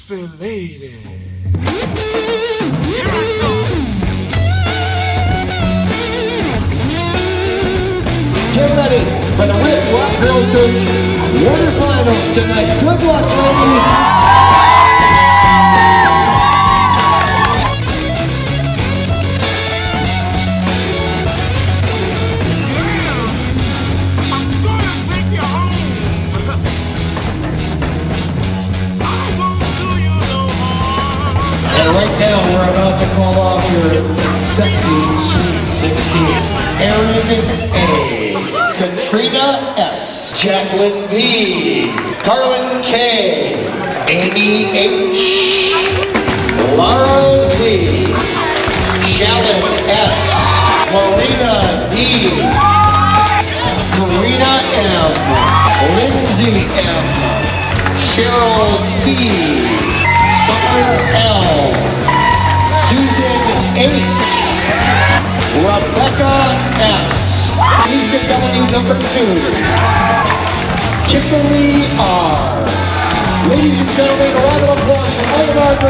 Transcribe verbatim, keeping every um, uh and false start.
sexy lady. Here I come. Get ready for the W R I F Rock Girl Search quarterfinals tonight. Good luck, ladies. And right now, we're about to call off your sexy Sweet sixteen. Aaron A. Katrina S. Jacqueline B. Carlin K. Amy H. Lara Z. Shalyn S. Marina D. Karina M. Lindsay M. Cheryl C. Summer L. Susan H. Rebecca S. Lisa W number two. Kimberly R. Ladies and gentlemen, a round of applause for all of our